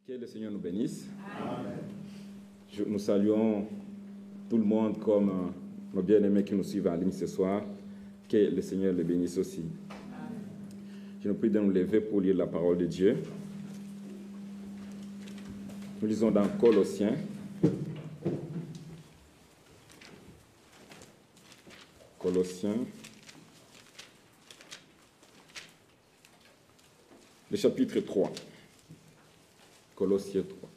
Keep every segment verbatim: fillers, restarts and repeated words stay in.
Que le Seigneur nous bénisse. Amen. Je, nous saluons tout le monde comme euh, nos bien-aimés qui nous suivent en ligne ce soir. Que le Seigneur les bénisse aussi. Amen. Je nous prie de nous lever pour lire la parole de Dieu. Nous lisons dans Colossiens. Colossiens. Le chapitre trois. Colossiens trois.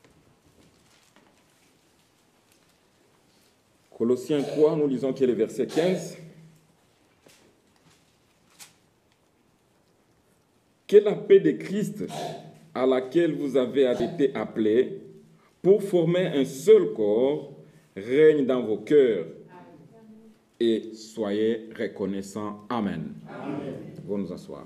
Colossiens trois, nous lisons qui est le verset quinze. Que la paix de Christ, à laquelle vous avez été appelés, pour former un seul corps, règne dans vos cœurs. Et soyez reconnaissants. Amen. Amen. Vous nous asseoir.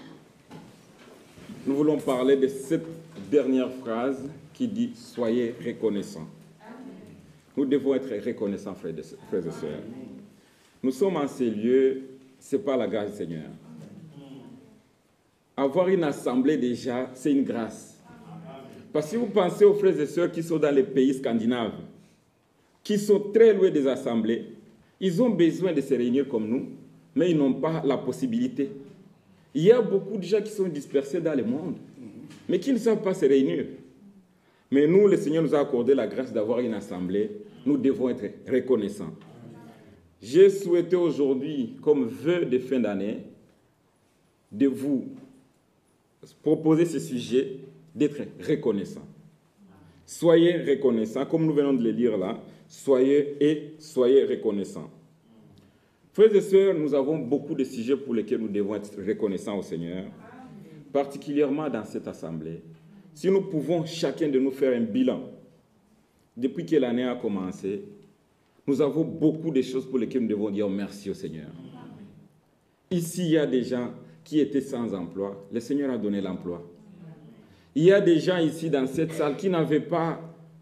Nous voulons parler de cette dernière phrase qui dit « Soyez reconnaissants ». Nous devons être reconnaissants, frères et sœurs. Nous sommes en ces lieux, ce n'est pas la grâce du Seigneur. Avoir une assemblée déjà, c'est une grâce. Parce que si vous pensez aux frères et sœurs qui sont dans les pays scandinaves, qui sont très loin des assemblées, ils ont besoin de se réunir comme nous, mais ils n'ont pas la possibilité. Il y a beaucoup de gens qui sont dispersés dans le monde, mais qui ne savent pas se réunir. Mais nous, le Seigneur nous a accordé la grâce d'avoir une assemblée. Nous devons être reconnaissants. J'ai souhaité aujourd'hui, comme vœu de fin d'année, de vous proposer ce sujet d'être reconnaissants. Soyez reconnaissants, comme nous venons de le lire là, soyez et soyez reconnaissants. Frères et sœurs, nous avons beaucoup de sujets pour lesquels nous devons être reconnaissants au Seigneur, particulièrement dans cette assemblée. Si nous pouvons chacun de nous faire un bilan, depuis que l'année a commencé, nous avons beaucoup de choses pour lesquelles nous devons dire merci au Seigneur. Ici, il y a des gens qui étaient sans emploi. Le Seigneur a donné l'emploi. Il y a des gens ici dans cette salle qui n'avaient pas,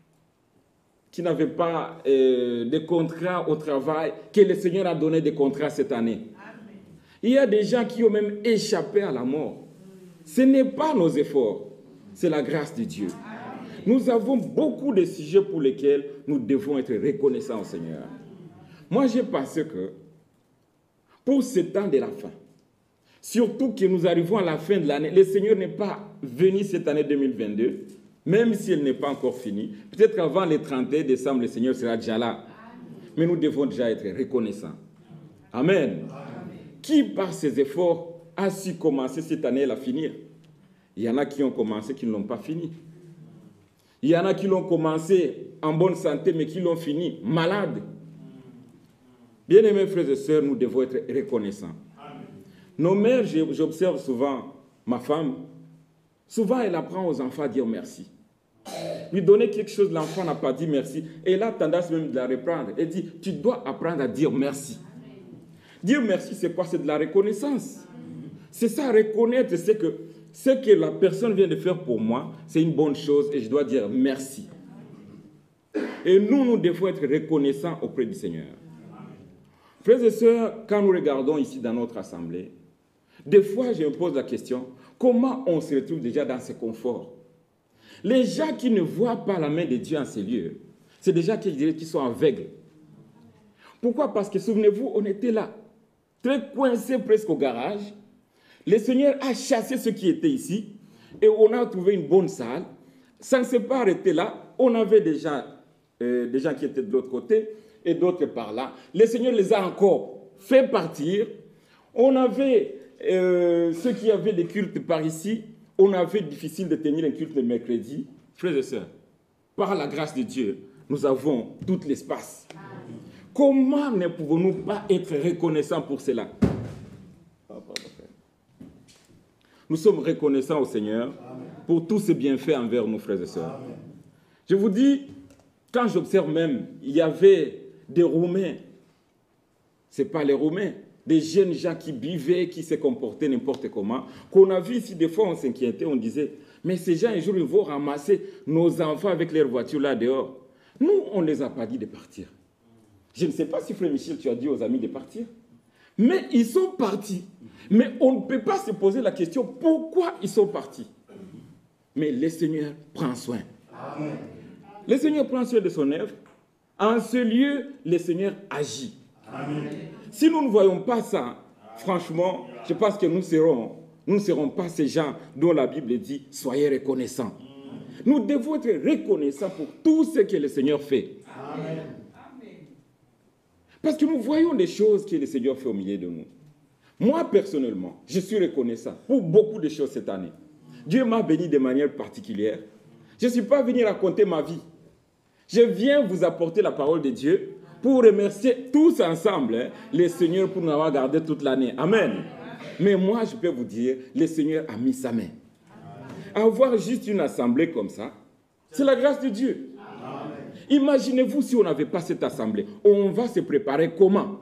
qui n'avaient pas euh, de contrat au travail, que le Seigneur a donné des contrats cette année. Il y a des gens qui ont même échappé à la mort. Ce n'est pas nos efforts, c'est la grâce de Dieu. Nous avons beaucoup de sujets pour lesquels nous devons être reconnaissants au Seigneur. Moi, j'ai pensé que pour ce temps de la fin, surtout que nous arrivons à la fin de l'année, le Seigneur n'est pas venu cette année deux mille vingt-deux, même si elle n'est pas encore finie. Peut-être qu'avant le trente et un décembre, le Seigneur sera déjà là. Mais nous devons déjà être reconnaissants. Amen. Amen. Qui, par ses efforts, a su commencer cette année à la finir? Il y en a qui ont commencé, qui ne l'ont pas fini. Il y en a qui l'ont commencé en bonne santé, mais qui l'ont fini malade. Bien-aimés frères et sœurs, nous devons être reconnaissants. Amen. Nos mères, j'observe souvent ma femme, souvent elle apprend aux enfants à dire merci. Lui donner quelque chose, l'enfant n'a pas dit merci. Et elle a tendance même de la reprendre. Elle dit, tu dois apprendre à dire merci. Amen. Dire merci, c'est quoi? C'est de la reconnaissance. C'est ça, reconnaître, c'est que ce que la personne vient de faire pour moi, c'est une bonne chose et je dois dire merci. Et nous, nous devons être reconnaissants auprès du Seigneur. Frères et sœurs, quand nous regardons ici dans notre assemblée, des fois, je me pose la question, comment on se retrouve déjà dans ce confort? Les gens qui ne voient pas la main de Dieu en ces lieux, c'est déjà qu'ils sont aveugles. Pourquoi? Parce que, souvenez-vous, on était là, très coincés presque au garage. Le Seigneur a chassé ceux qui étaient ici et on a trouvé une bonne salle. Ça ne s'est pas arrêté là. On avait des gens, euh, des gens qui étaient de l'autre côté et d'autres par là. Le Seigneur les a encore fait partir. On avait euh, ceux qui avaient des cultes par ici. On avait difficile de tenir un culte le mercredi. Frères et sœurs, par la grâce de Dieu, nous avons tout l'espace. Comment ne pouvons-nous pas être reconnaissants pour cela? Nous sommes reconnaissants au Seigneur pour tous ses bienfaits envers nous, frères et sœurs. Amen. Je vous dis, quand j'observe même, il y avait des Roumains, ce n'est pas les Roumains, des jeunes gens qui buvaient, qui se comportaient n'importe comment, qu'on a vu ici, des fois on s'inquiétait, on disait, mais ces gens, un jour, ils vont ramasser nos enfants avec leurs voitures là dehors. Nous, on ne les a pas dit de partir. Je ne sais pas si, frère Michel, tu as dit aux amis de partir. Mais ils sont partis. Mais on ne peut pas se poser la question pourquoi ils sont partis. mais le Seigneur prend soin. Amen. Le Seigneur prend soin de son œuvre. En ce lieu, le Seigneur agit. Amen. Si nous ne voyons pas ça, franchement, je pense que nous serons, nous ne serons pas ces gens dont la Bible dit « Soyez reconnaissants ». Nous devons être reconnaissants pour tout ce que le Seigneur fait. Amen. Parce que nous voyons des choses que le Seigneur fait au milieu de nous. Moi, personnellement, je suis reconnaissant pour beaucoup de choses cette année. Dieu m'a béni de manière particulière. Je ne suis pas venu raconter ma vie. Je viens vous apporter la parole de Dieu pour remercier tous ensemble hein, le Seigneur pour nous avoir gardé toute l'année. Amen. Mais moi, je peux vous dire, le Seigneur a mis sa main. Avoir juste une assemblée comme ça, c'est la grâce de Dieu. Imaginez-vous si on n'avait pas cette assemblée. On va se préparer comment?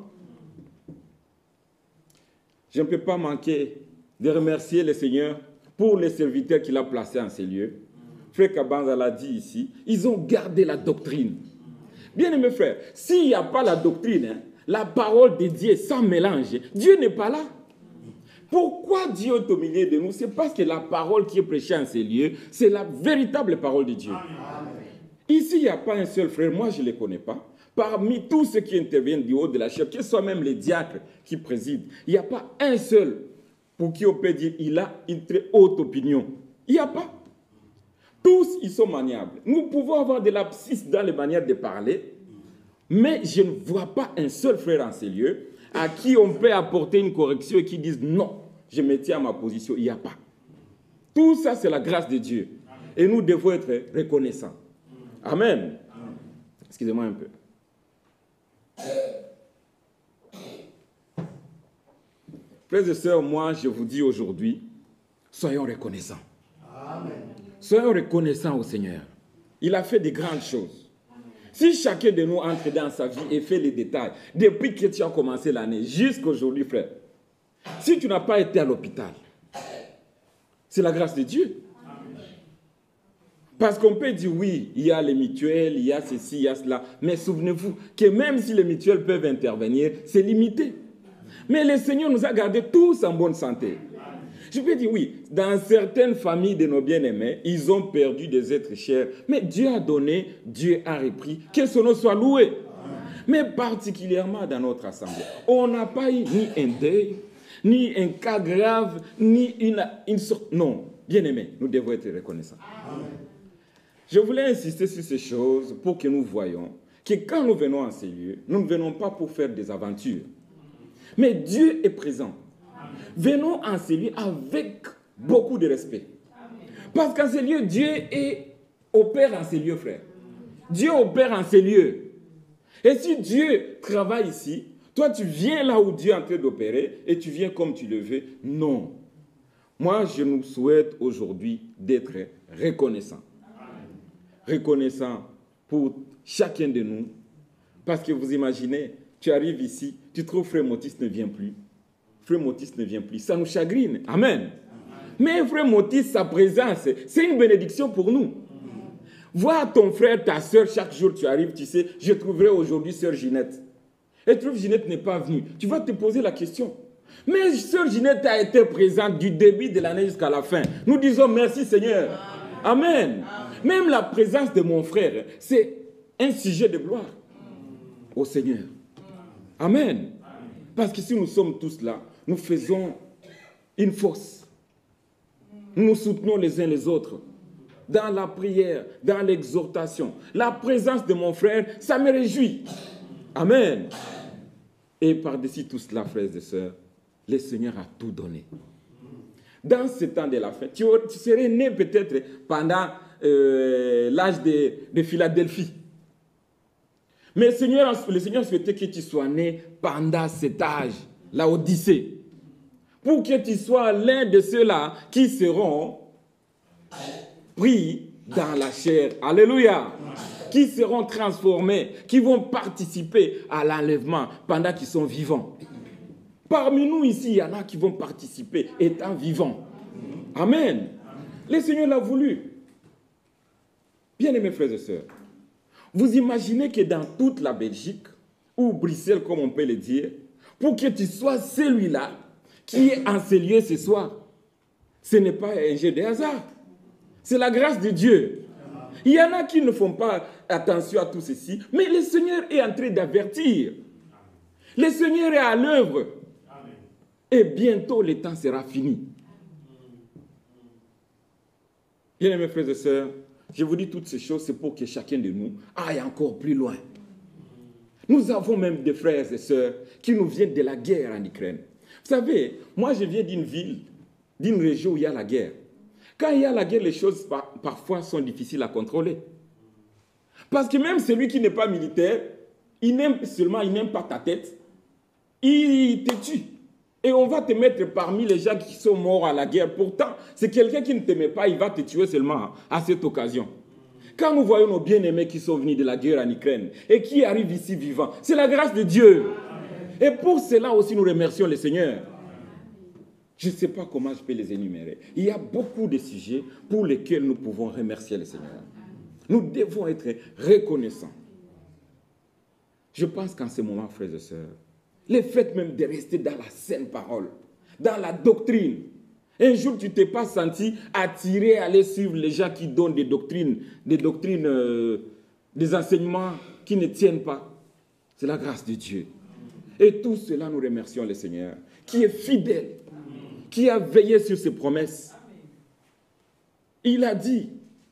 Je ne peux pas manquer de remercier le Seigneur pour les serviteurs qu'il a placés en ces lieux. Frère Kabanza l'a dit ici, ils ont gardé la doctrine. Bien aimés frères, s'il n'y a pas la doctrine, hein, la parole de Dieu sans mélange, Dieu n'est pas là. Pourquoi Dieu est au milieu de nous? C'est parce que la parole qui est prêchée en ces lieux, c'est la véritable parole de Dieu. Amen. Ici, il n'y a pas un seul frère, moi je ne les connais pas. Parmi tous ceux qui interviennent du haut de la chair, que ce soit même les diacres qui président, il n'y a pas un seul pour qui on peut dire il a une très haute opinion. Il n'y a pas. Tous, ils sont maniables. Nous pouvons avoir de l'abscisse dans les manières de parler, mais je ne vois pas un seul frère en ces lieux à qui on peut apporter une correction et qui disent non, je me tiens à ma position. Il n'y a pas. Tout ça, c'est la grâce de Dieu. Et nous devons être reconnaissants. Amen. Excusez-moi un peu. Frères et sœurs, moi, je vous dis aujourd'hui, soyons reconnaissants. Amen. Soyons reconnaissants au Seigneur. Il a fait de grandes choses. Si chacun de nous entre dans sa vie et fait les détails, depuis que tu as commencé l'année jusqu'à aujourd'hui, frère, si tu n'as pas été à l'hôpital, c'est la grâce de Dieu. Parce qu'on peut dire, oui, il y a les mutuelles, il y a ceci, il y a cela. Mais souvenez-vous que même si les mutuelles peuvent intervenir, c'est limité. Mais le Seigneur nous a gardés tous en bonne santé. Je peux dire, oui, dans certaines familles de nos bien-aimés, ils ont perdu des êtres chers. Mais Dieu a donné, Dieu a repris. Que son nom soit loué. Mais particulièrement dans notre assemblée, on n'a pas eu ni un deuil, ni un cas grave, ni une, une sorte... Non, bien-aimés, nous devons être reconnaissants. Amen. Je voulais insister sur ces choses pour que nous voyions que quand nous venons en ces lieux, nous ne venons pas pour faire des aventures. Mais Dieu est présent. Venons en ces lieux avec beaucoup de respect. Parce qu'en ces lieux, Dieu est, opère en ces lieux, frère. Dieu opère en ces lieux. Et si Dieu travaille ici, toi tu viens là où Dieu est en train d'opérer et tu viens comme tu le veux. Non. Moi, je nous souhaite aujourd'hui d'être reconnaissants. Reconnaissant pour chacun de nous. Parce que vous imaginez, tu arrives ici, tu trouves Frère Motis ne vient plus. Frère Motis ne vient plus. Ça nous chagrine. Amen. Mais Frère Motis, sa présence, c'est une bénédiction pour nous. Voir ton frère, ta soeur, chaque jour tu arrives, tu sais, je trouverai aujourd'hui Sœur Ginette. Et tu trouves Ginette n'est pas venue. Tu vas te poser la question. Mais Sœur Ginette a été présente du début de l'année jusqu'à la fin. Nous disons merci Seigneur. Amen. Amen. Même la présence de mon frère, c'est un sujet de gloire au Seigneur. Amen. Parce que si nous sommes tous là, nous faisons une force. Nous nous soutenons les uns les autres. Dans la prière, dans l'exhortation. La présence de mon frère, ça me réjouit. Amen. Et par-dessus tout cela, frères et sœurs, le Seigneur a tout donné. Dans ce temps de la fin, tu, tu serais né peut-être pendant euh, l'âge de, de Philadelphie. Mais le Seigneur, le Seigneur souhaitait que tu sois né pendant cet âge, la Odyssée. Pour que tu sois l'un de ceux-là qui seront pris dans la chair. Alléluia. Qui seront transformés, qui vont participer à l'enlèvement pendant qu'ils sont vivants. Parmi nous ici, il y en a qui vont participer étant vivants. Amen. Le Seigneur l'a voulu. Bien-aimés frères et sœurs, vous imaginez que dans toute la Belgique, ou Bruxelles comme on peut le dire, pour que tu sois celui-là qui est en ces lieux ce soir, ce n'est pas un jeu de hasard. C'est la grâce de Dieu. Il y en a qui ne font pas attention à tout ceci, mais le Seigneur est en train d'avertir. Le Seigneur est à l'œuvre. Et bientôt, le temps sera fini. Bien aimés frères et sœurs, je vous dis toutes ces choses, c'est pour que chacun de nous aille encore plus loin. Nous avons même des frères et sœurs qui nous viennent de la guerre en Ukraine. Vous savez, moi je viens d'une ville, d'une région où il y a la guerre. Quand il y a la guerre, les choses par, parfois sont difficiles à contrôler. Parce que même celui qui n'est pas militaire, il n'aime seulement, il n'aime pas ta tête, il te tue. Et on va te mettre parmi les gens qui sont morts à la guerre. Pourtant, c'est quelqu'un qui ne t'aimait pas, il va te tuer seulement à cette occasion. Quand nous voyons nos bien-aimés qui sont venus de la guerre en Ukraine et qui arrivent ici vivants, c'est la grâce de Dieu. Et pour cela aussi, nous remercions le Seigneur. Je ne sais pas comment je peux les énumérer. Il y a beaucoup de sujets pour lesquels nous pouvons remercier le Seigneur. Nous devons être reconnaissants. Je pense qu'en ce moment, frères et sœurs, le fait même de rester dans la saine parole, dans la doctrine. Un jour, tu ne t'es pas senti attiré à aller suivre les gens qui donnent des doctrines, des doctrines, euh, des enseignements qui ne tiennent pas. C'est la grâce de Dieu. Et tout cela, nous remercions le Seigneur, qui est fidèle, qui a veillé sur ses promesses. Il a dit,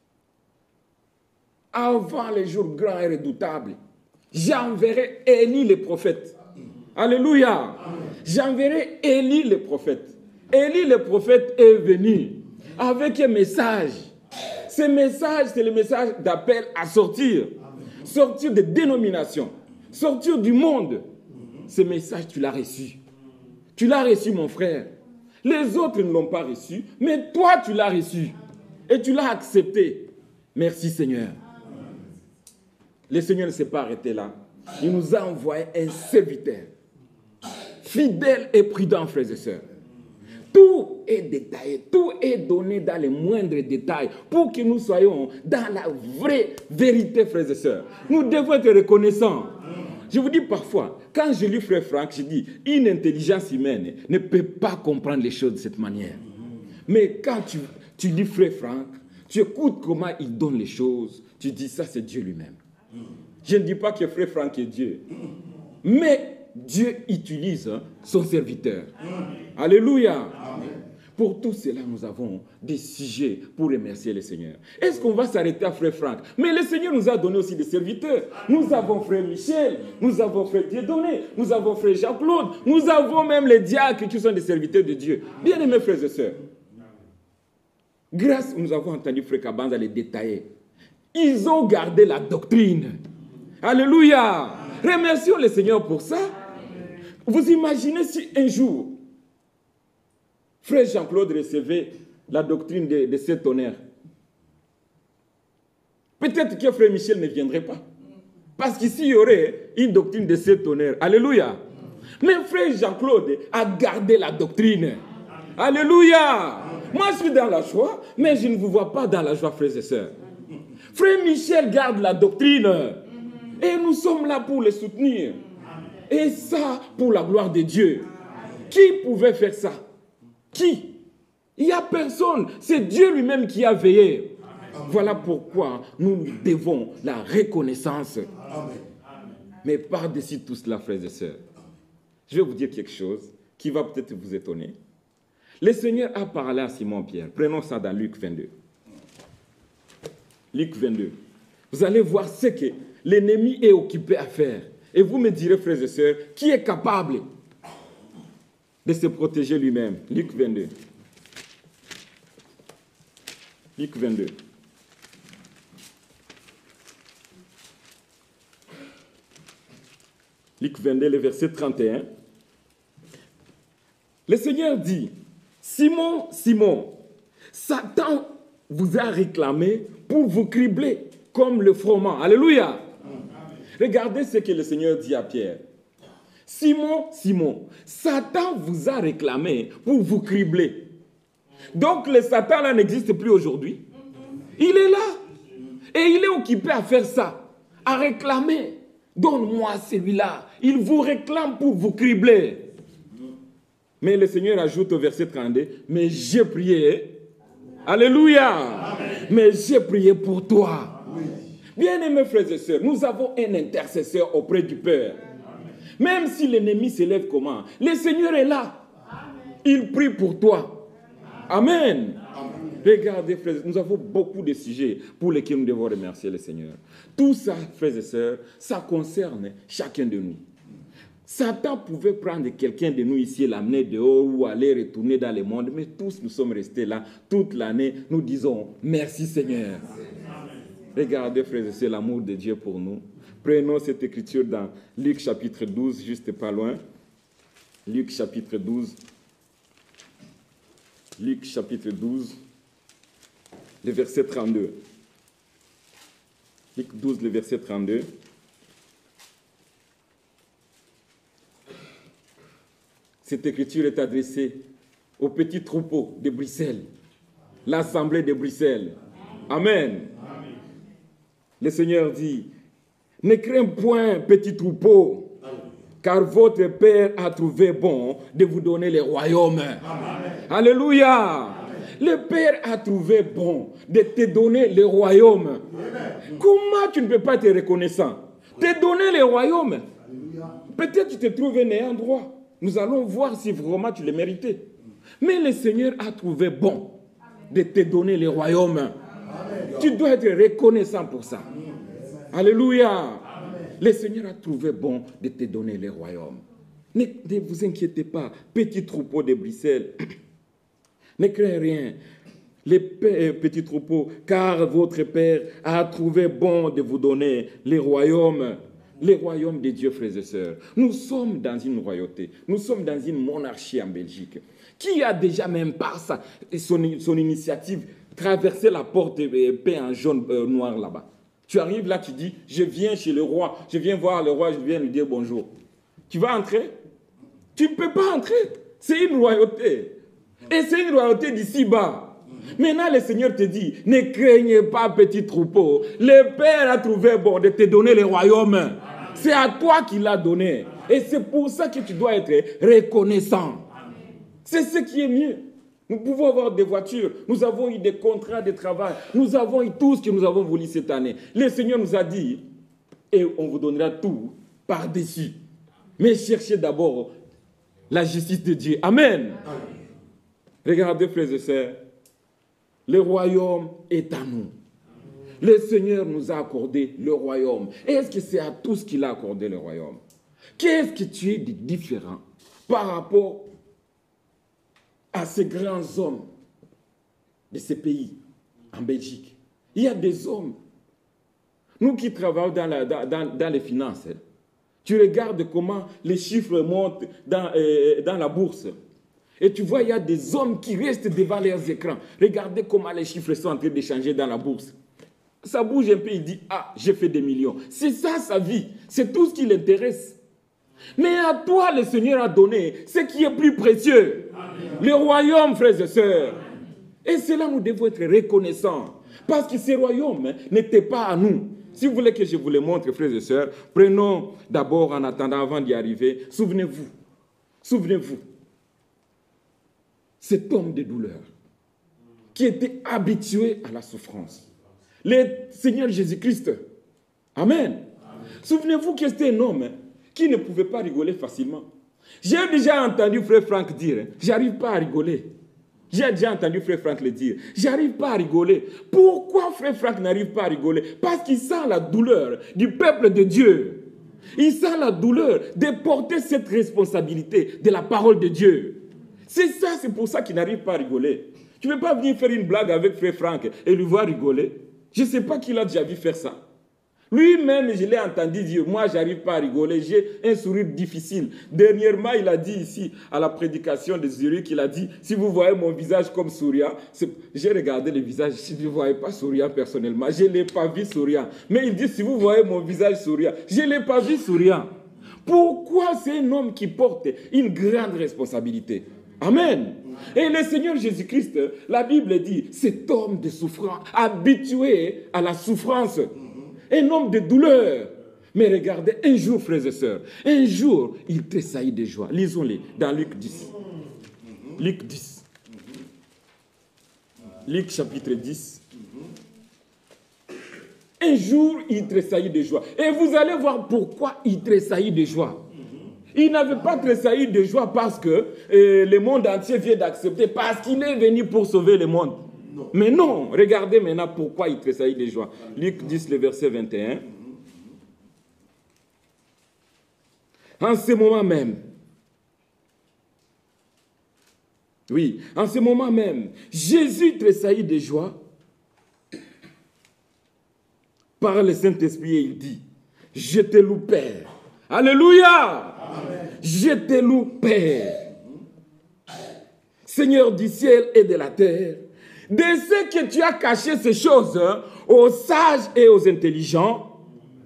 avant les jours grands et redoutables, j'enverrai Élie les prophètes. Alléluia. J'enverrai Élie le prophète. Élie le prophète est venu avec un message. Ce message, c'est le message d'appel à sortir. Sortir des dénominations. Sortir du monde. Ce message, tu l'as reçu. Tu l'as reçu, mon frère. Les autres ne l'ont pas reçu, mais toi, tu l'as reçu. Et tu l'as accepté. Merci, Seigneur. Le Seigneur ne s'est pas arrêté là. Il nous a envoyé un serviteur. Fidèle et prudent, frères et sœurs. Tout est détaillé, tout est donné dans les moindres détails pour que nous soyons dans la vraie vérité, frères et sœurs. Nous devons être reconnaissants. Je vous dis parfois, quand je lis Frère Franck, je dis, une intelligence humaine ne peut pas comprendre les choses de cette manière. Mais quand tu, tu lis Frère Franck, tu écoutes comment il donne les choses, tu dis, ça c'est Dieu lui-même. Je ne dis pas que Frère Franck est Dieu, mais Dieu utilise son serviteur. Alléluia. Amen. Pour tout cela, nous avons des sujets pour remercier le Seigneur. Est-ce qu'on va s'arrêter à Frère Franck? Mais le Seigneur nous a donné aussi des serviteurs. Nous avons Frère Michel, nous avons Frère Dieudonné, nous avons Frère Jean-Claude, nous avons même les diacres qui sont des serviteurs de Dieu. Bien-aimés frères et sœurs, grâce, nous avons entendu Frère Kabanza les détailler. Ils ont gardé la doctrine. Alléluia. Remercions le Seigneur pour ça. Vous imaginez si un jour, Frère Jean-Claude recevait la doctrine de, de cet honneur. Peut-être que Frère Michel ne viendrait pas. Parce qu'ici, il y aurait une doctrine de cet honneur. Alléluia. Mais Frère Jean-Claude a gardé la doctrine. Alléluia. Moi, je suis dans la joie, mais je ne vous vois pas dans la joie, frères et sœurs. Frère Michel garde la doctrine. Et nous sommes là pour le soutenir. Et ça, pour la gloire de Dieu. Qui pouvait faire ça? Qui? Il n'y a personne. C'est Dieu lui-même qui a veillé. Amen. Voilà pourquoi nous devons la reconnaissance. Amen. Mais par-dessus tout cela, frères et sœurs, je vais vous dire quelque chose qui va peut-être vous étonner. Le Seigneur a parlé à Simon-Pierre. Prenons ça dans Luc vingt-deux. Luc vingt-deux. Vous allez voir ce que l'ennemi est occupé à faire. Et vous me direz, frères et sœurs, qui est capable de se protéger lui-même? Luc vingt-deux. Luc vingt-deux. Luc vingt-deux, le verset trente et un. Le Seigneur dit, Simon, Simon, Satan vous a réclamé pour vous cribler comme le froment. Alléluia. Regardez ce que le Seigneur dit à Pierre. Simon, Simon, Satan vous a réclamé pour vous cribler. Donc le Satan là n'existe plus aujourd'hui. Il est là. Et il est occupé à faire ça. À réclamer. Donne-moi celui-là. Il vous réclame pour vous cribler. Mais le Seigneur ajoute au verset trente-deux, mais j'ai prié. Alléluia. Amen. mais j'ai prié pour toi. Bien-aimés frères et sœurs, nous avons un intercesseur auprès du Père. Même si l'ennemi s'élève comment, le Seigneur est là. Il prie pour toi. Amen. Regardez, frères, nous avons beaucoup de sujets pour lesquels nous devons remercier le Seigneur. Tout ça, frères et sœurs, ça concerne chacun de nous. Satan pouvait prendre quelqu'un de nous ici et l'amener dehors ou aller retourner dans le monde, mais tous nous sommes restés là toute l'année. Nous disons merci Seigneur. Regardez, frères et sœurs, l'amour de Dieu pour nous. Prenons cette écriture dans Luc chapitre douze, juste pas loin. Luc chapitre douze. Luc chapitre douze, le verset trente-deux. Luc douze, le verset trente-deux. Cette écriture est adressée au petit troupeau de Bruxelles, l'assemblée de Bruxelles. Amen. Amen. Le Seigneur dit, ne crains point, petit troupeau, car votre Père a trouvé bon de vous donner le royaume. Amen. Alléluia. Amen. Le Père a trouvé bon de te donner le royaume. Amen. Comment tu ne peux pas être reconnaissant? Te donner le royaume. Peut-être tu te trouves un endroit. Nous allons voir si vraiment tu le méritais. Mais le Seigneur a trouvé bon de te donner le royaume. Amen. Tu dois être reconnaissant pour ça. Amen. Alléluia. Amen. Le Seigneur a trouvé bon de te donner le royaume. Ne, ne vous inquiétez pas, petit troupeau de Bruxelles. Ne craignez rien, les petits troupeaux, car votre Père a trouvé bon de vous donner le royaume. Les royaumes de Dieu, frères et sœurs. Nous sommes dans une royauté. Nous sommes dans une monarchie en Belgique. Qui a déjà, même par sa, son, son initiative, traversé la porte peint en jaune euh, noir là-bas? Tu arrives là, tu dis, je viens chez le roi, je viens voir le roi, je viens lui dire bonjour. Tu vas entrer? Tu ne peux pas entrer. C'est une royauté. Et c'est une royauté d'ici-bas. Maintenant, le Seigneur te dit, ne craignez pas, petit troupeau. Le Père a trouvé bon de te donner le royaume. C'est à toi qu'il l'a donné. Et c'est pour ça que tu dois être reconnaissant. C'est ce qui est mieux. Nous pouvons avoir des voitures. Nous avons eu des contrats de travail. Nous avons eu tout ce que nous avons voulu cette année. Le Seigneur nous a dit, et on vous donnera tout par-dessus. Mais cherchez d'abord la justice de Dieu. Amen. Amen. Regardez, frères et sœurs. Le royaume est à nous. Le Seigneur nous a accordé le royaume. Est-ce que c'est à tous qu'il a accordé le royaume? Qu'est-ce que tu es de différent par rapport à ces grands hommes de ces pays en Belgique? Il y a des hommes. Nous qui travaillons dans, la, dans, dans les finances, tu regardes comment les chiffres montent dans, euh, dans la bourse. Et tu vois, il y a des hommes qui restent devant leurs écrans. Regardez comment les chiffres sont en train de changer dans la bourse. Ça bouge un peu, il dit, ah, j'ai fait des millions. C'est ça sa vie. C'est tout ce qui l'intéresse. Mais à toi, le Seigneur a donné ce qui est plus précieux. Amen. Le royaume, frères et sœurs. Et c'est là où nous devons être reconnaissants. Parce que ce royaume n'était pas à nous. Si vous voulez que je vous le montre, frères et sœurs, prenons d'abord, en attendant, avant d'y arriver, souvenez-vous. Souvenez-vous. Cet homme de douleur qui était habitué à la souffrance. Le Seigneur Jésus-Christ. Amen. Amen. Souvenez-vous que c'était un homme qui ne pouvait pas rigoler facilement. J'ai déjà entendu frère Franck dire, j'arrive pas à rigoler. J'ai déjà entendu frère Franck le dire, j'arrive pas à rigoler. Pourquoi frère Franck n'arrive pas à rigoler? Parce qu'il sent la douleur du peuple de Dieu. Il sent la douleur de porter cette responsabilité de la parole de Dieu. C'est ça, c'est pour ça qu'il n'arrive pas à rigoler. Tu ne peux pas venir faire une blague avec frère Franck et lui voir rigoler. Je ne sais pas qui l'a déjà vu faire ça. Lui-même, je l'ai entendu dire, moi, je n'arrive pas à rigoler, j'ai un sourire difficile. Dernièrement, il a dit ici, à la prédication de Zurich, il a dit, si vous voyez mon visage comme souriant, j'ai regardé le visage, si vous ne voyez pas souriant personnellement, je ne l'ai pas vu souriant. Mais il dit, si vous voyez mon visage souriant, je ne l'ai pas vu souriant. Pourquoi c'est un homme qui porte une grande responsabilité? Amen. Et le Seigneur Jésus-Christ, la Bible dit, cet homme de souffrance, habitué à la souffrance, un homme de douleur. Mais regardez, un jour, frères et sœurs, un jour, il tressaillit de joie. Lisons-les dans Luc dix. Luc dix. Luc chapitre dix. jour, il tressaillit de joie. Et vous allez voir pourquoi il tressaillit de joie. Il n'avait pas tressailli de joie parce que euh, le monde entier vient d'accepter, parce qu'il est venu pour sauver le monde. Non. Mais non, regardez maintenant pourquoi il tressaillit de joie. Luc dix, le verset vingt et un. En ce moment même, oui, en ce moment même, Jésus tressaillit de joie par le Saint-Esprit et il dit, je te loue Père. Alléluia. Amen. Je te loue Père, Seigneur du ciel et de la terre, de ce que tu as caché ces choses aux sages et aux intelligents,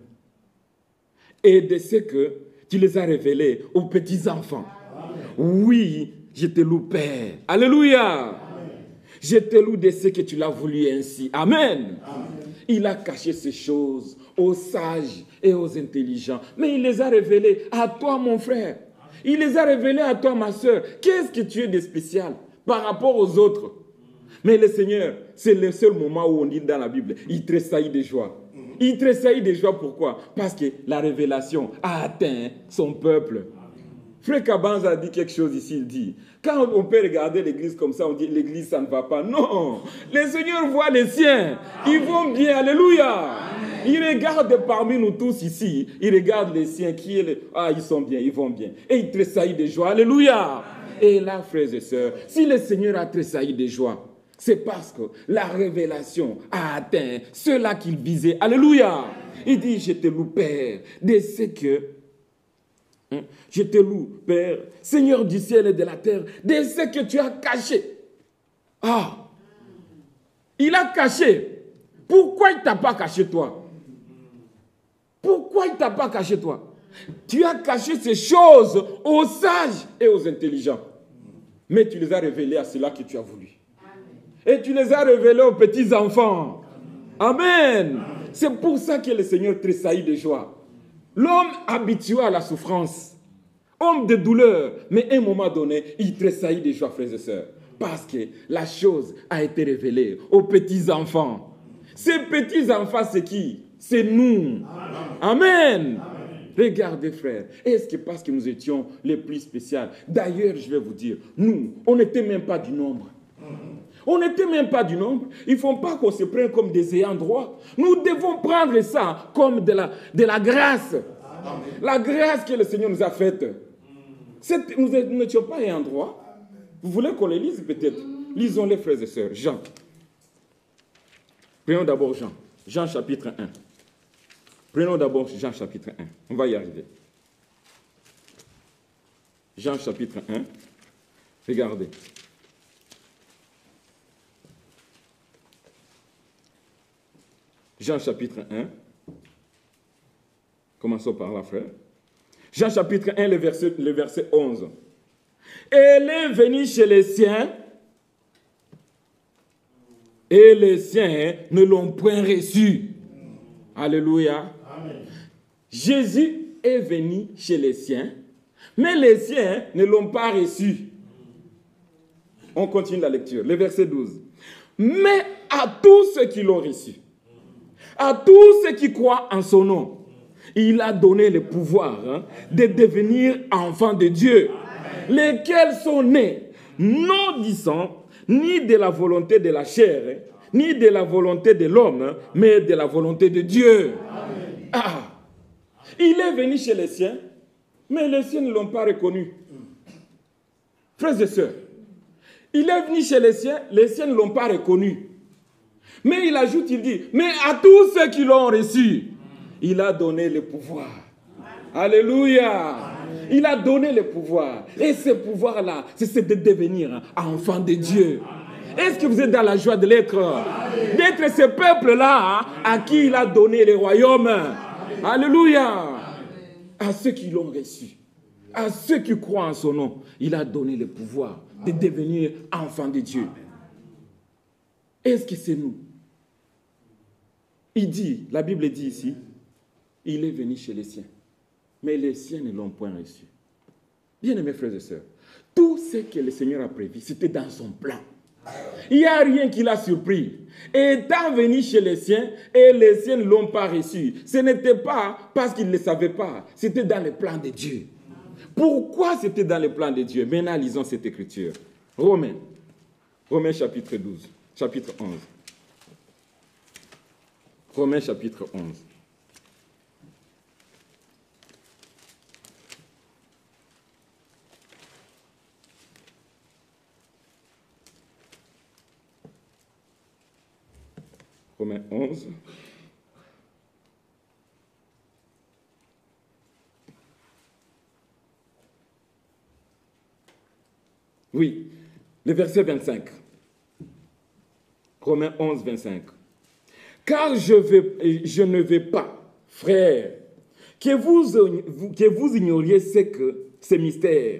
et de ce que tu les as révélés aux petits-enfants. Oui, je te loue Père. Alléluia. Amen. Je te loue de ce que tu l'as voulu ainsi. Amen. Amen. Il a caché ces choses aux sages et aux intelligents. Mais il les a révélés à toi, mon frère. Il les a révélés à toi, ma soeur. Qu'est-ce que tu es de spécial par rapport aux autres? Mais le Seigneur, c'est le seul moment où on dit dans la Bible, il tressaillit de joie. Il tressaillit de joie, pourquoi? Parce que la révélation a atteint son peuple. Frère Kabanza a dit quelque chose ici, il dit, quand on peut regarder l'église comme ça, on dit l'église ça ne va pas. Non, le Seigneur voit les siens, ils vont bien, alléluia. Il regarde parmi nous tous ici, il regarde les siens, qui est le... ah ils sont bien, ils vont bien. Et il tressaillit de joie, alléluia. Et là, frères et sœurs, si le Seigneur a tressailli de joie, c'est parce que la révélation a atteint ceux-là qu'il visait, alléluia. Il dit, je te loue Père, de ce que je te loue, Père, Seigneur du ciel et de la terre, de ce que tu as caché. Ah, il a caché. Pourquoi il ne t'a pas caché toi? Pourquoi il ne t'a pas caché toi? Tu as caché ces choses aux sages et aux intelligents. Mais tu les as révélées à ceux-là que tu as voulu. Et tu les as révélées aux petits-enfants. Amen. C'est pour ça que le Seigneur tressaillit de joie. L'homme habitué à la souffrance, homme de douleur, mais à un moment donné, il tressaillit de joie, frères et sœurs, parce que la chose a été révélée aux petits-enfants. Ces petits-enfants, c'est qui? C'est nous. Amen. Amen. Amen. Regardez, frères, est-ce que parce que nous étions les plus spéciaux, d'ailleurs, je vais vous dire, nous, on n'était même pas du nombre. On n'était même pas du nombre. Il ne faut pas qu'on se prenne comme des ayants droit. Nous devons prendre ça comme de la, de la grâce. Amen. La grâce que le Seigneur nous a faite. Cette, nous n'étions pas ayants droit. Vous voulez qu'on les lise peut-être? Lisons les frères et sœurs. Jean. Prenons d'abord Jean. Jean chapitre un. Prenons d'abord Jean chapitre un. On va y arriver. Jean chapitre un. Regardez. Jean chapitre un. Commençons par là, frère. Jean chapitre un, le verset, le verset onze. Elle est venue chez les siens, et les siens ne l'ont point reçu. Alléluia. Amen. Jésus est venu chez les siens, mais les siens ne l'ont pas reçu. On continue la lecture. Le verset douze. Mais à tous ceux qui l'ont reçu, à tous ceux qui croient en son nom, il a donné le pouvoir hein, de devenir enfants de Dieu, Amen. Lesquels sont nés non du sang, ni de la volonté de la chair, ni de la volonté de l'homme, mais de la volonté de Dieu. Amen. Ah, il est venu chez les siens, mais les siens ne l'ont pas reconnu. Frères et sœurs, il est venu chez les siens, les siens ne l'ont pas reconnu. Mais il ajoute, il dit, mais à tous ceux qui l'ont reçu, il a donné le pouvoir. Alléluia. Il a donné le pouvoir. Et ce pouvoir-là, c'est de devenir enfant de Dieu. Est-ce que vous êtes dans la joie de l'être? D'être ce peuple-là à qui il a donné le royaume. Alléluia. À ceux qui l'ont reçu, à ceux qui croient en son nom, il a donné le pouvoir de devenir enfant de Dieu. Est-ce que c'est nous? Il dit, la Bible dit ici, il est venu chez les siens, mais les siens ne l'ont point reçu. Bien-aimés frères et sœurs, tout ce que le Seigneur a prévu, c'était dans son plan. Il n'y a rien qui l'a surpris. étant venu chez les siens, et les siens ne l'ont pas reçu. Ce n'était pas parce qu'ils ne le savaient pas, c'était dans le plan de Dieu. Pourquoi c'était dans le plan de Dieu? Maintenant, lisons cette écriture. Romains, Romains chapitre douze, chapitre onze. Romains chapitre onze. Romains onze. Oui, le verset vingt-cinq. Romains onze, vingt-cinq. Car je, vais, je ne veux pas, frères, que vous, que vous ignoriez ce, que, ce mystère,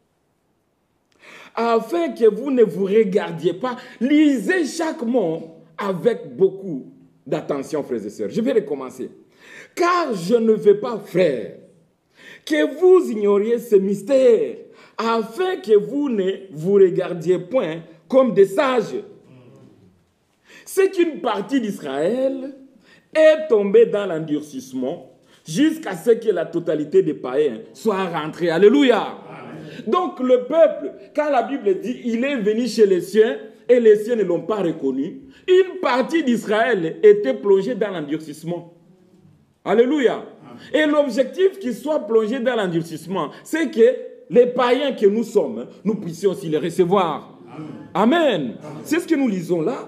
afin que vous ne vous regardiez pas. Lisez chaque mot avec beaucoup d'attention, frères et sœurs. Je vais recommencer. Car je ne veux pas, frères, que vous ignoriez ce mystère, afin que vous ne vous regardiez point comme des sages. C'est qu'une partie d'Israël est tombée dans l'endurcissement jusqu'à ce que la totalité des païens soit rentrée. Alléluia. Amen. Donc le peuple, quand la Bible dit il est venu chez les siens et les siens ne l'ont pas reconnu, une partie d'Israël était plongée dans l'endurcissement. Alléluia. Amen. Et l'objectif qu'il soit plongé dans l'endurcissement, c'est que les païens que nous sommes, nous puissions aussi les recevoir. Amen. Amen. Amen. C'est ce que nous lisons là.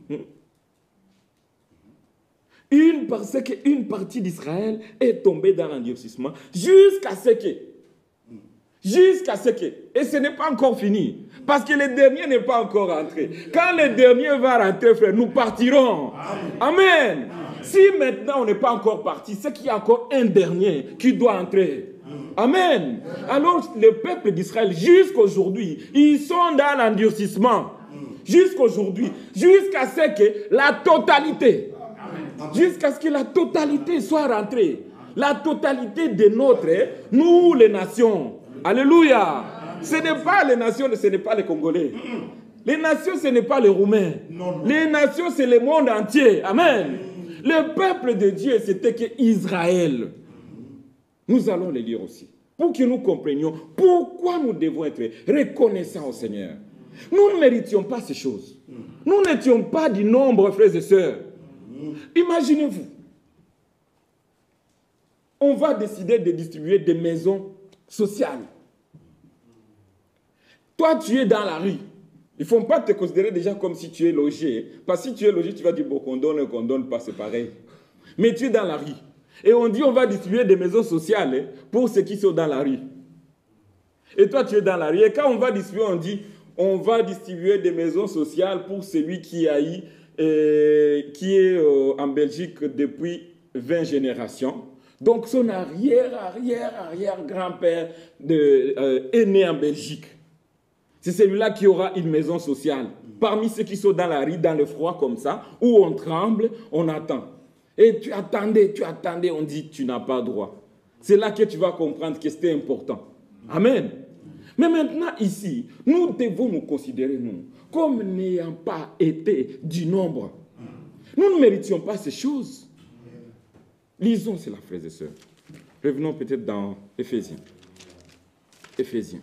Une, parce qu'une partie d'Israël est tombée dans l'endurcissement jusqu'à ce que, jusqu'à ce que, et ce n'est pas encore fini, parce que le dernier n'est pas encore rentré. Quand le dernier va rentrer, frère, nous partirons. Amen. Amen. Amen. Si maintenant on n'est pas encore parti, c'est qu'il y a encore un dernier qui doit entrer. Amen. Alors le peuple d'Israël, jusqu'aujourd'hui, ils sont dans l'endurcissement. Jusqu'aujourd'hui, jusqu'à ce que la totalité, jusqu'à ce que la totalité soit rentrée. La totalité de notre, nous les nations. Alléluia. Ce n'est pas les nations, ce n'est pas les Congolais. Les nations, ce n'est pas les Roumains. Les nations, c'est le monde entier. Amen. Le peuple de Dieu, c'était que Israël. Nous allons les lire aussi. Pour que nous comprenions pourquoi nous devons être reconnaissants au Seigneur. Nous ne méritions pas ces choses. Nous n'étions pas du nombre, frères et sœurs. Imaginez-vous. On va décider de distribuer des maisons sociales. Toi, tu es dans la rue. Il ne faut pas te considérer déjà comme si tu es logé. Parce que si tu es logé, tu vas dire, bon, qu'on donne ou qu'on ne donne pas, c'est pareil. Mais tu es dans la rue. Et on dit, on va distribuer des maisons sociales pour ceux qui sont dans la rue. Et toi, tu es dans la rue. Et quand on va distribuer, on dit, on va distribuer des maisons sociales pour celui qui a eu, euh, qui est euh, en Belgique depuis vingt générations. Donc, son arrière, arrière, arrière grand-père de, euh, est né en Belgique. C'est celui-là qui aura une maison sociale. Parmi ceux qui sont dans la rue, dans le froid comme ça, où on tremble, on attend. Et tu attendais, tu attendais, on dit, tu n'as pas droit. C'est là que tu vas comprendre que c'était important. Amen. Mais maintenant, ici, nous devons nous considérer, nous, comme n'ayant pas été du nombre. Nous ne méritions pas ces choses. Lisons cela, frères et sœurs. Revenons peut-être dans Éphésiens. Éphésiens.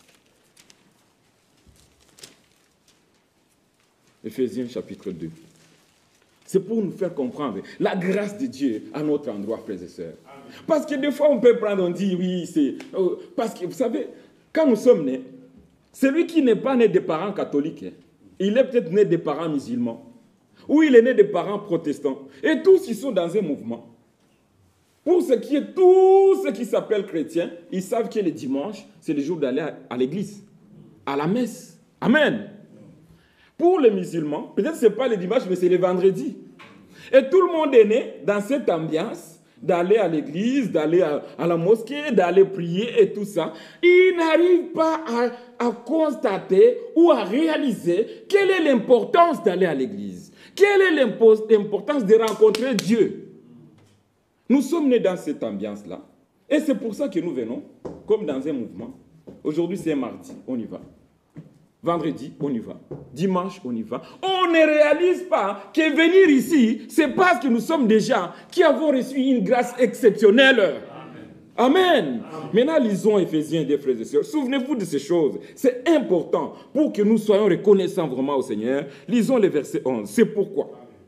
Éphésiens chapitre deux. C'est pour nous faire comprendre la grâce de Dieu à notre endroit, frères et sœurs. Parce que des fois, on peut prendre, on dit, oui, c'est... Oh, parce que, vous savez, quand nous sommes nés, celui qui n'est pas né des parents catholiques, il est peut-être né des parents musulmans, ou il est né des parents protestants. Et tous, ils sont dans un mouvement. Pour ce qui est, tous ceux qui s'appellent chrétiens, ils savent que le dimanche, c'est le jour d'aller à, à l'église, à la messe. Amen. Pour les musulmans, peut-être ce n'est pas le dimanche, mais c'est le vendredi. Et tout le monde est né dans cette ambiance d'aller à l'église, d'aller à, à la mosquée, d'aller prier et tout ça. Ils n'arrivent pas à, à constater ou à réaliser quelle est l'importance d'aller à l'église. Quelle est l'importance de rencontrer Dieu. Nous sommes nés dans cette ambiance-là. Et c'est pour ça que nous venons, comme dans un mouvement. Aujourd'hui, c'est mardi, on y va. Vendredi, on y va. Dimanche, on y va. On ne réalise pas que venir ici, c'est parce que nous sommes des gens qui avons reçu une grâce exceptionnelle. Amen. Amen. Maintenant, lisons Éphésiens, des frères et sœurs. Souvenez-vous de ces choses. C'est important pour que nous soyons reconnaissants vraiment au Seigneur. Lisons le verset onze. C'est pourquoi.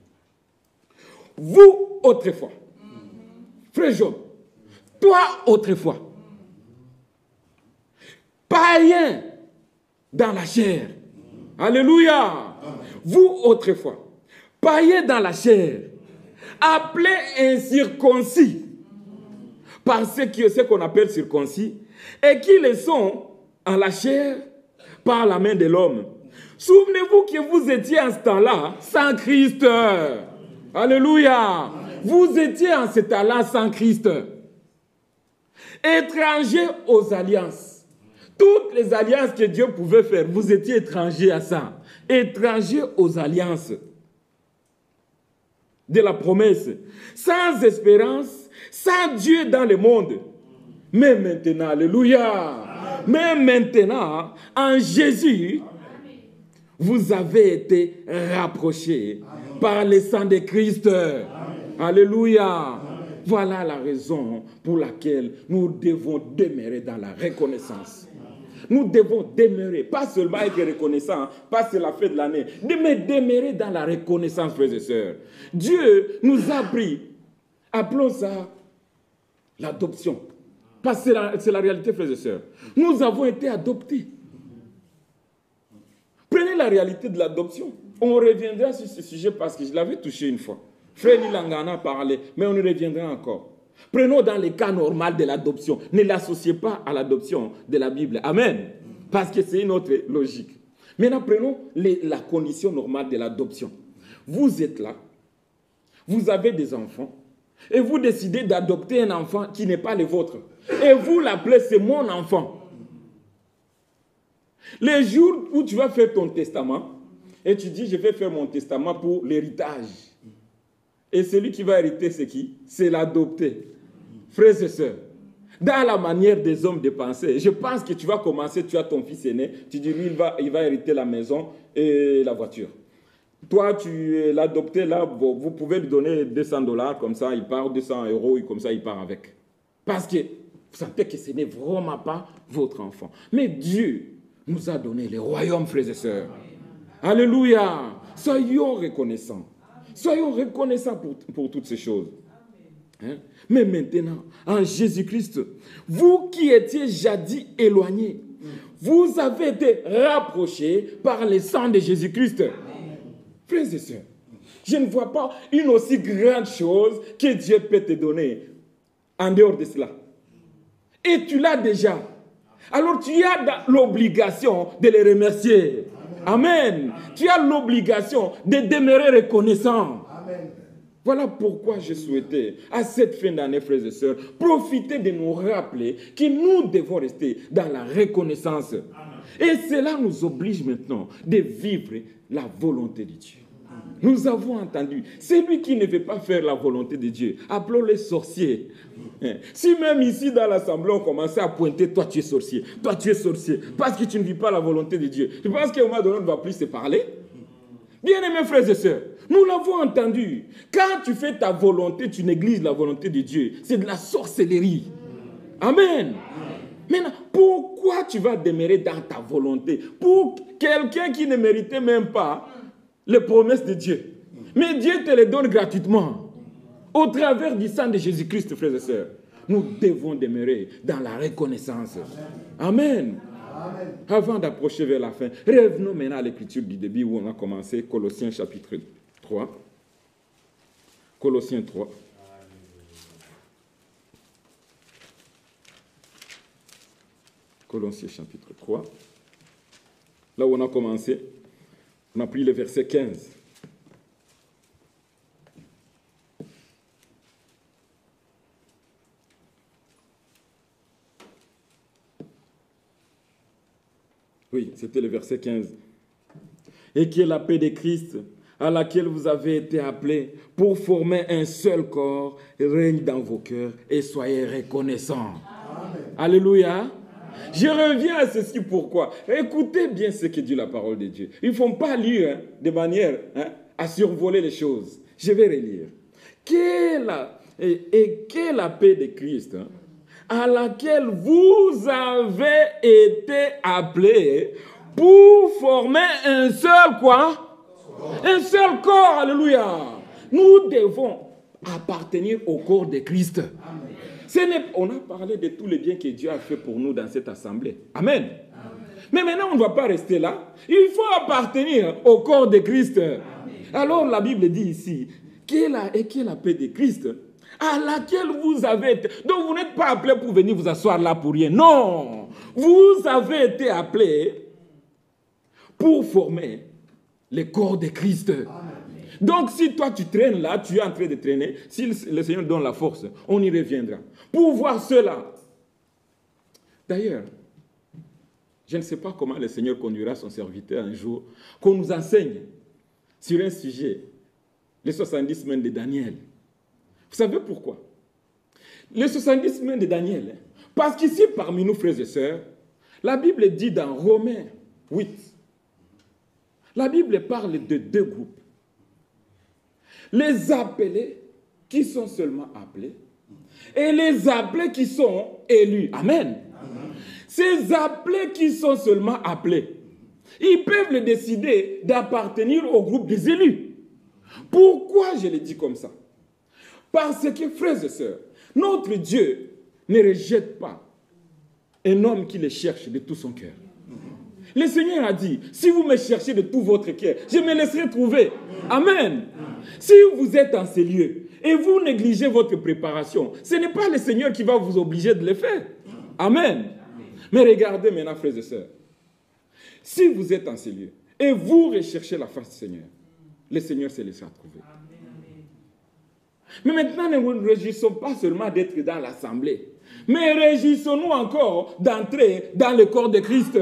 Vous, autrefois, frère Job, toi, autrefois, païen dans la chair. Alléluia. Vous, autrefois, païen dans la chair, appelés incirconcis, par ce qu'on appelle circoncis, et qui le sont en la chair par la main de l'homme. Souvenez-vous que vous étiez en ce temps-là sans Christ. Alléluia. Vous étiez en ce temps-là sans Christ. Étrangers aux alliances. Toutes les alliances que Dieu pouvait faire, vous étiez étrangers à ça. Étrangers aux alliances de la promesse. Sans espérance, sans Dieu dans le monde. Mais maintenant, alléluia. Mais maintenant, en Jésus, vous avez été rapprochés par le sang de Christ. Alléluia. Voilà la raison pour laquelle nous devons demeurer dans la reconnaissance. Nous devons demeurer, pas seulement être reconnaissants, pas c'est la fin de l'année, mais demeurer dans la reconnaissance, frères et sœurs. Dieu nous a pris, appelons ça l'adoption. Parce que c'est la, c'est la réalité, frères et sœurs. Nous avons été adoptés. Prenez la réalité de l'adoption. On reviendra sur ce sujet parce que je l'avais touché une fois. Frère Lilangana a parlé, mais on y reviendra encore. Prenons dans le cas normal de l'adoption. Ne l'associez pas à l'adoption de la Bible. Amen. Parce que c'est une autre logique. Maintenant, prenons les, la condition normale de l'adoption. Vous êtes là, vous avez des enfants, et vous décidez d'adopter un enfant qui n'est pas le vôtre. Et vous l'appelez, c'est mon enfant. Les jours où tu vas faire ton testament, et tu dis, je vais faire mon testament pour l'héritage. Et celui qui va hériter, c'est qui? C'est l'adopté. Frères et sœurs, dans la manière des hommes de penser, je pense que tu vas commencer, tu as ton fils aîné, tu dis, lui, il va, il va hériter la maison et la voiture. Toi, tu l'as adopté, là, vous pouvez lui donner deux cents dollars, comme ça, il part, deux cents euros, et comme ça, il part avec. Parce que vous sentez que ce n'est vraiment pas votre enfant. Mais Dieu nous a donné le royaume, frères et sœurs. Alléluia. Soyons reconnaissants. Soyons reconnaissants pour, pour toutes ces choses. Hein? Mais maintenant, en Jésus-Christ, vous qui étiez jadis éloignés, vous avez été rapprochés par le sang de Jésus-Christ. Frères et sœurs, je ne vois pas une aussi grande chose que Dieu peut te donner en dehors de cela. Et tu l'as déjà. Alors tu as l'obligation de les remercier. Amen. Tu as l'obligation de demeurer reconnaissant. Amen. Voilà pourquoi je souhaitais, à cette fin d'année, frères et sœurs, profiter de nous rappeler que nous devons rester dans la reconnaissance. Amen. Et cela nous oblige maintenant de vivre la volonté de Dieu. Amen. Nous avons entendu, celui qui ne veut pas faire la volonté de Dieu, appelons-les sorciers. Si même ici dans l'assemblée on commençait à pointer, toi tu es sorcier, toi tu es sorcier, parce que tu ne vis pas la volonté de Dieu, je pense qu'à un moment donné on ne va plus se parler. Bien-aimés frères et sœurs, nous l'avons entendu, quand tu fais ta volonté, tu négliges la volonté de Dieu, c'est de la sorcellerie. Amen. Maintenant, pourquoi tu vas demeurer dans ta volonté pour quelqu'un qui ne méritait même pas les promesses de Dieu? Mais Dieu te les donne gratuitement. Au travers du sang de Jésus-Christ, frères et sœurs, nous devons demeurer dans la reconnaissance. Amen. Amen. Avant d'approcher vers la fin, revenons maintenant à l'écriture du début où on a commencé, Colossiens chapitre trois. Colossiens trois. Colossiens chapitre trois. Là où on a commencé, on a pris le verset quinze. Oui, c'était le verset quinze. Et qui est la paix de Christ, à laquelle vous avez été appelés pour former un seul corps, règne dans vos cœurs et soyez reconnaissants. Amen. Alléluia. Amen. Je reviens à ceci pourquoi. Écoutez bien ce que dit la parole de Dieu. Il ne faut pas lire hein, de manière hein, à survoler les choses. Je vais relire. Quelle, et, et quelle la paix de Christ hein, à laquelle vous avez été appelés pour former un seul quoi? Un seul corps, alléluia. Nous devons appartenir au corps de Christ. Ce n'est, on a parlé de tous les biens que Dieu a fait pour nous dans cette assemblée. Amen. Amen. Mais maintenant, on ne va pas rester là. Il faut appartenir au corps de Christ. Amen. Alors, la Bible dit ici, quelle est la paix de Christ à laquelle vous avez été... Donc, vous n'êtes pas appelés pour venir vous asseoir là pour rien. Non. Vous avez été appelés pour former le corps de Christ. Amen. Donc, si toi, tu traînes là, tu es en train de traîner, si le Seigneur donne la force, on y reviendra. Pour voir cela. D'ailleurs, je ne sais pas comment le Seigneur conduira son serviteur un jour, qu'on nous enseigne sur un sujet, les soixante-dix semaines de Daniel. Vous savez pourquoi? Les soixante-dix semaines de Daniel, parce qu'ici, parmi nous, frères et sœurs, la Bible dit dans Romains huit, la Bible parle de deux groupes. Les appelés qui sont seulement appelés et les appelés qui sont élus. Amen. Amen. Ces appelés qui sont seulement appelés, ils peuvent le décider d'appartenir au groupe des élus. Pourquoi je le dis comme ça? Parce que, frères et sœurs, notre Dieu ne rejette pas un homme qui le cherche de tout son cœur. Le Seigneur a dit, si vous me cherchez de tout votre cœur, je me laisserai trouver. Amen. Si vous êtes en ces lieux et vous négligez votre préparation, ce n'est pas le Seigneur qui va vous obliger de le faire. Amen. Mais regardez maintenant, frères et sœurs, si vous êtes en ces lieux et vous recherchez la face du Seigneur, le Seigneur se laissera trouver. Mais maintenant, ne nous réjouissons pas seulement d'être dans l'assemblée, mais réjouissons-nous encore d'entrer dans le corps de Christ.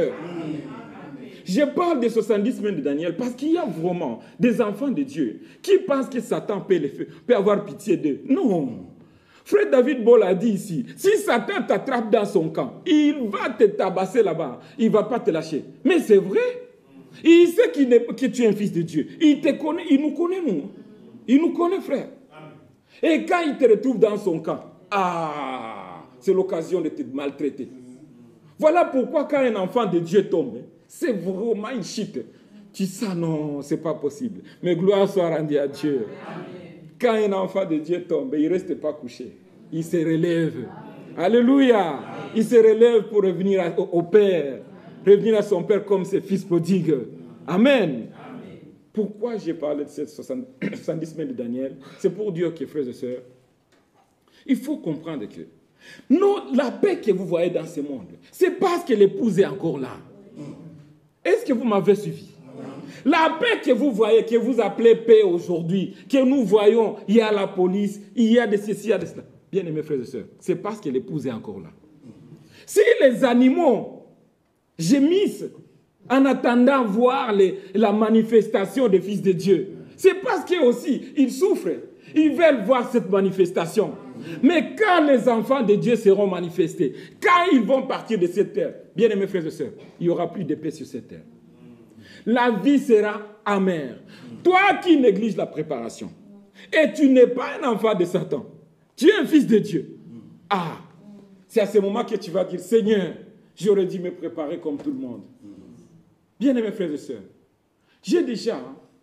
Je parle des soixante-dix semaines de Daniel parce qu'il y a vraiment des enfants de Dieu qui pensent que Satan peut, les faire, peut avoir pitié d'eux. Non. Frère David Ball a dit ici, si Satan t'attrape dans son camp, il va te tabasser là-bas. Il ne va pas te lâcher. Mais c'est vrai. Il sait qu'il est, que tu es un fils de Dieu. Il te connaît, il nous connaît, nous. Il nous connaît, frère. Et quand il te retrouve dans son camp, ah, c'est l'occasion de te maltraiter. Voilà pourquoi quand un enfant de Dieu tombe, c'est vraiment une chute. Tu dis ça, non, c'est pas possible. Mais gloire soit rendue à Dieu. Amen. Quand un enfant de Dieu tombe, il ne reste pas couché. Il se relève. Amen. Alléluia. Amen. Il se relève pour revenir à, au, au Père. Revenir à son Père comme ses fils prodigues. Amen. Amen. Pourquoi j'ai parlé de cette soixante-dix semaines de Daniel? C'est pour dire que, frères et sœurs, il faut comprendre que non, la paix que vous voyez dans ce monde, c'est parce que l'épouse est encore là. Est-ce que vous m'avez suivi? La paix que vous voyez, que vous appelez paix aujourd'hui, que nous voyons, il y a la police, il y a de ceci, il y a de cela. Bien aimés frères et sœurs, c'est parce que l'épouse est encore là. Si les animaux gémissent en attendant voir les, la manifestation des fils de Dieu, c'est parce qu'eux aussi, ils souffrent. Ils veulent voir cette manifestation. Mais quand les enfants de Dieu seront manifestés, quand ils vont partir de cette terre, bien aimés frères et sœurs, il n'y aura plus de paix sur cette terre. La vie sera amère. Toi qui négliges la préparation, et tu n'es pas un enfant de Satan, tu es un fils de Dieu. Ah, c'est à ce moment que tu vas dire, Seigneur, j'aurais dû me préparer comme tout le monde. Bien aimés frères et sœurs, j'ai déjà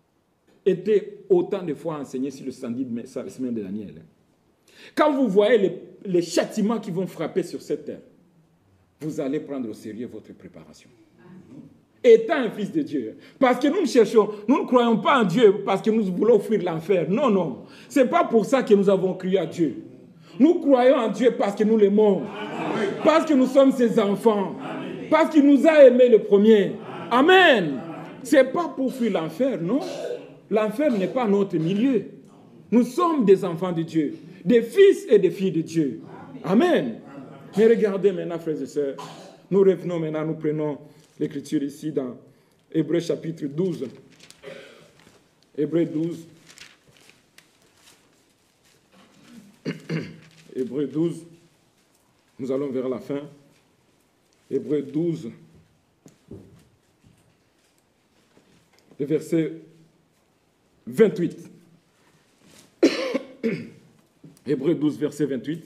été autant de fois enseigné sur le samedi de la semaine de Daniel. Quand vous voyez les, les châtiments qui vont frapper sur cette terre, vous allez prendre au sérieux votre préparation. Étant un fils de Dieu. Parce que nous ne cherchons, nous ne croyons pas en Dieu parce que nous voulons fuir l'enfer. Non, non. Ce n'est pas pour ça que nous avons cru à Dieu. Nous croyons en Dieu parce que nous l'aimons. Parce que nous sommes ses enfants. Parce qu'il nous a aimés le premier. Amen. Ce n'est pas pour fuir l'enfer, non. L'enfer n'est pas notre milieu. Nous sommes des enfants de Dieu. Des fils et des filles de Dieu. Amen. Mais regardez maintenant, frères et sœurs. Nous revenons maintenant, nous prenons l'écriture ici dans Hébreux chapitre douze. Hébreux douze. Hébreux douze. Nous allons vers la fin. Hébreux douze, le verset vingt-huit. Hébreux douze, verset vingt-huit.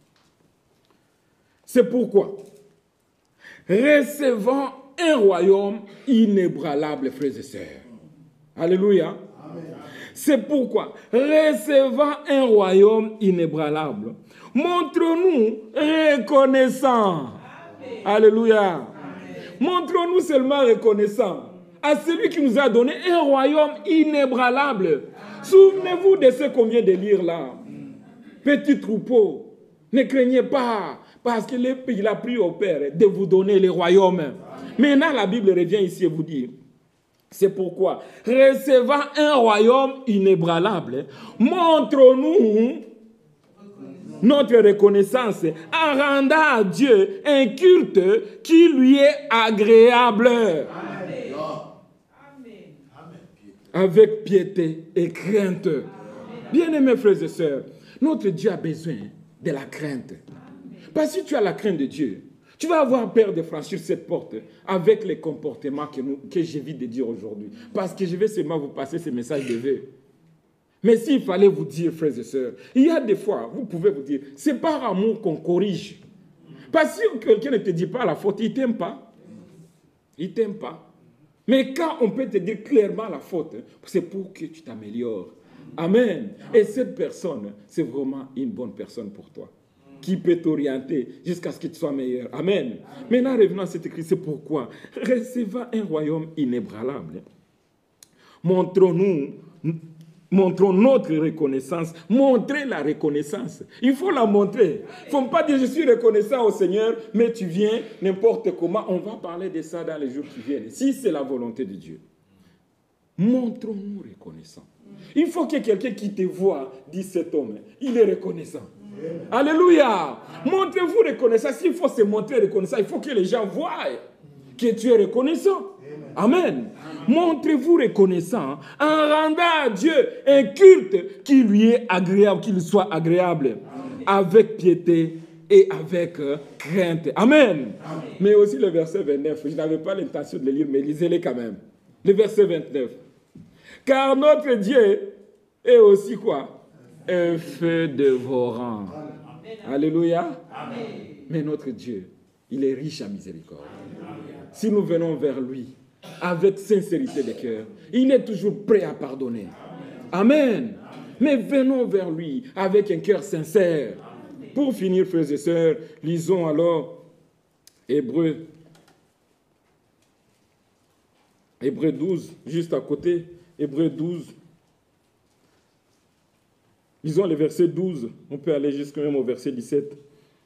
C'est pourquoi, recevant un royaume inébranlable, frères et sœurs. Alléluia. C'est pourquoi, recevant un royaume inébranlable, montre-nous reconnaissants. Alléluia. Montre-nous seulement reconnaissants à celui qui nous a donné un royaume inébranlable. Souvenez-vous de ce qu'on vient de lire là. Petit troupeau, ne craignez pas, parce qu'il a pris au Père de vous donner les royaumes. Maintenant, la Bible revient ici et vous dit, c'est pourquoi, recevant un royaume inébranlable, montre-nous notre reconnaissance en rendant à Dieu un culte qui lui est agréable. Amen. Avec piété et crainte. Bien-aimés frères et sœurs, notre Dieu a besoin de la crainte. Parce que si tu as la crainte de Dieu, tu vas avoir peur de franchir cette porte avec les comportements que, nous, que j'évite de dire aujourd'hui. Parce que je vais seulement vous passer ce message de vœux. Mais s'il fallait vous dire, frères et sœurs, il y a des fois, vous pouvez vous dire, c'est par amour qu'on corrige. Parce que quelqu'un ne te dit pas la faute, il ne t'aime pas. Il ne t'aime pas. Mais quand on peut te dire clairement la faute, c'est pour que tu t'améliores. Amen. Et cette personne, c'est vraiment une bonne personne pour toi, qui peut t'orienter jusqu'à ce que tu sois meilleur. Amen. Maintenant, revenons à cet écrit, c'est pourquoi, recevant un royaume inébranlable, montrons-nous, montrons notre reconnaissance, montrez la reconnaissance. Il faut la montrer. Il ne faut pas dire je suis reconnaissant au Seigneur, mais tu viens n'importe comment. On va parler de ça dans les jours qui viennent, si c'est la volonté de Dieu. Montrons-nous reconnaissants. Il faut que quelqu'un qui te voit dise cet homme, il est reconnaissant. Amen. Alléluia. Montrez-vous reconnaissant. S'il faut se montrer reconnaissant, il faut que les gens voient que tu es reconnaissant. Amen. Amen. Montrez-vous reconnaissant en rendant à Dieu un culte qui lui est agréable, qui lui soit agréable, Amen. Avec piété et avec crainte. Amen. Amen. Mais aussi le verset vingt-neuf, je n'avais pas l'intention de le lire, mais lisez-le quand même. Le verset vingt-neuf. Car notre Dieu est aussi quoi? Un feu dévorant. Alléluia. Amen. Mais notre Dieu, il est riche à miséricorde. Amen. Si nous venons vers lui avec sincérité de cœur, il est toujours prêt à pardonner. Amen. Amen. Mais venons vers lui avec un cœur sincère. Amen. Pour finir, frères et sœurs, lisons alors Hébreux, Hébreux douze, juste à côté. Hébreux douze. Lisons le verset douze. On peut aller jusqu'à même au verset dix-sept.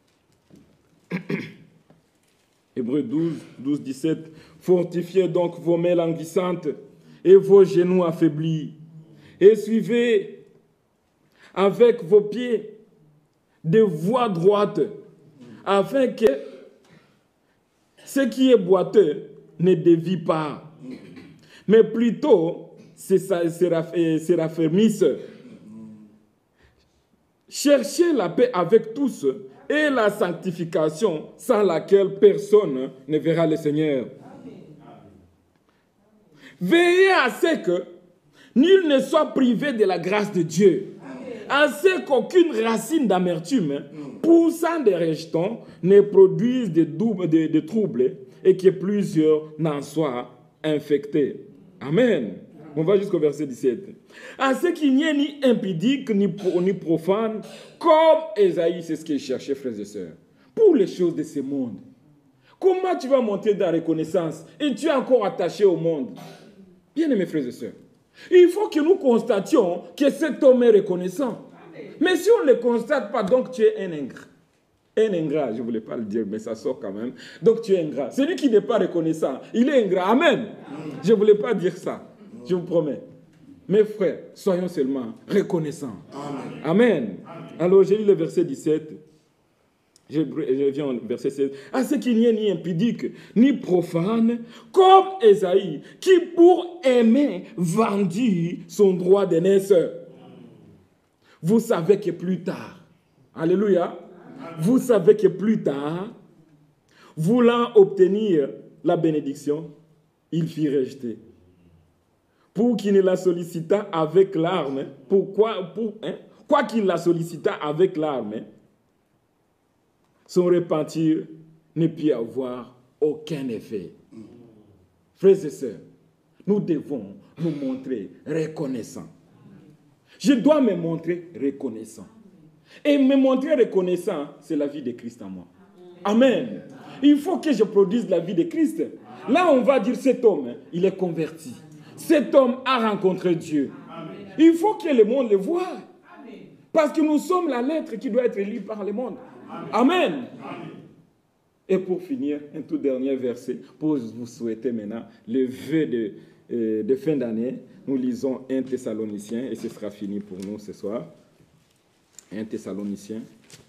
Hébreux douze, douze, dix-sept. Fortifiez donc vos mains languissantes et vos genoux affaiblis. Et suivez avec vos pieds des voies droites, afin que ce qui est boiteux ne dévie pas, mais plutôt se raffermisse. Cherchez la paix avec tous et la sanctification sans laquelle personne ne verra le Seigneur. Veillez à ce que nul ne soit privé de la grâce de Dieu, à ce qu'aucune racine d'amertume poussant des rejetons ne produise de, double, de, de troubles et que plusieurs n'en soient infectés. Amen. On va jusqu'au verset dix-sept. À ce qu'il n'y ait ni impudique, ni, ni profane, comme Ésaïe, c'est ce qu'il cherchait, frères et sœurs, pour les choses de ce monde. Comment tu vas monter dans la reconnaissance et tu es encore attaché au monde? Bien aimés frères et sœurs, il faut que nous constations que cet homme est reconnaissant. Mais si on ne le constate pas, donc tu es un ingrat. Un ingrat, je ne voulais pas le dire, mais ça sort quand même. Donc tu es ingrat. Celui qui n'est pas reconnaissant, il est ingrat. Amen. Je ne voulais pas dire ça. Je vous promets. Mes frères, soyons seulement reconnaissants. Amen. Amen. Alors, j'ai lu le verset dix-sept. Je, je viens au verset seize. À ce qu'il n'y ait ni impudique, ni profane, comme Ésaïe, qui pour aimer vendit son droit d'aînesse. Vous savez que plus tard, alléluia, vous savez que plus tard, voulant obtenir la bénédiction, il fit rejeter. Pour qu'il ne la sollicitât avec larmes, pourquoi, pour, hein, quoi qu'il la sollicitât avec larmes, son repentir ne put avoir aucun effet. Frères et sœurs, nous devons nous montrer reconnaissants. Je dois me montrer reconnaissant. Et me montrer reconnaissant, c'est la vie de Christ en moi. Amen. Il faut que je produise la vie de Christ. Là, on va dire cet homme, il est converti. Cet homme a rencontré Dieu. Il faut que le monde le voie. Parce que nous sommes la lettre qui doit être lue par le monde. Amen. Et pour finir, un tout dernier verset, pour vous souhaiter maintenant le vœu de, euh, de fin d'année. Nous lisons un Thessaloniciens et ce sera fini pour nous ce soir. un Thessaloniciens.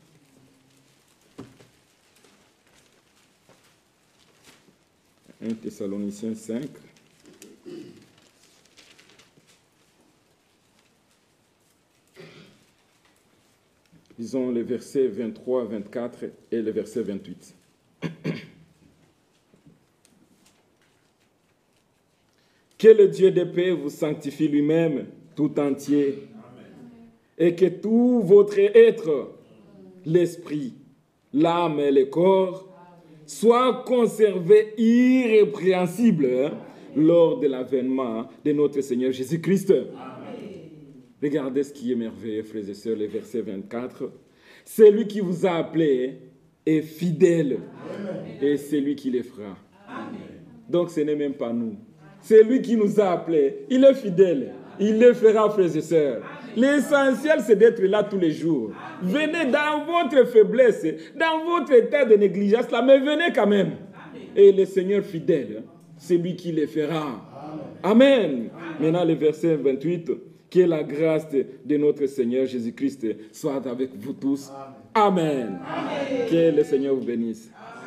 un Thessaloniciens cinq. Lisons les versets vingt-trois, vingt-quatre et le verset vingt-huit. Que le Dieu de paix vous sanctifie lui-même tout entier. Amen. Et que tout votre être, l'esprit, l'âme et le corps, soient conservés irrépréhensibles hein, lors de l'avènement de notre Seigneur Jésus-Christ. Regardez ce qui est merveilleux, frères et sœurs, le verset vingt-quatre. Celui qui vous a appelé est fidèle. Amen. Et c'est lui qui le fera. Amen. Donc ce n'est même pas nous. C'est lui qui nous a appelés. Il est fidèle. Il le fera, frères et sœurs. L'essentiel, c'est d'être là tous les jours. Venez dans votre faiblesse, dans votre état de négligence, là, mais venez quand même. Et le Seigneur fidèle, c'est lui qui le fera. Amen. Amen. Maintenant, le verset vingt-huit. Que la grâce de notre Seigneur Jésus-Christ soit avec vous tous. Amen. Amen. Que le Seigneur vous bénisse. Amen.